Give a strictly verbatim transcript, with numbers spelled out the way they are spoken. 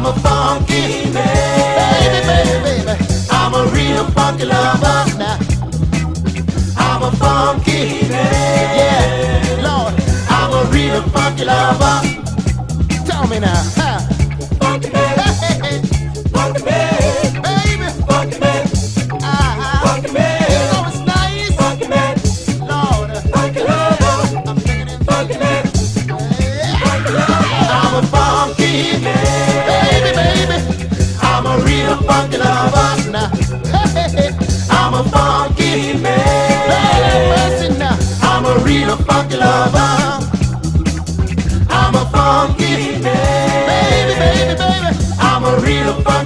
a funky man. Baby, baby, baby, I'm a real funky lover now. I'm a funky man. Yeah, Lord, I'm a real funky lover. Tell me now, huh? Funky man, hey, hey. Funky man, baby, funky man, uh-huh. Funky man, you know it's nice. Funky man, Lord, funky lover. I'm singing it, funky man. Yeah. Funky lover. I'm a funky man, baby, baby. I'm a real funky lover now. Hey, hey. I'm a funky man. Lord have mercy now. I'm a real funky lover. I'm a funky man, baby, baby, baby. I'm a real funky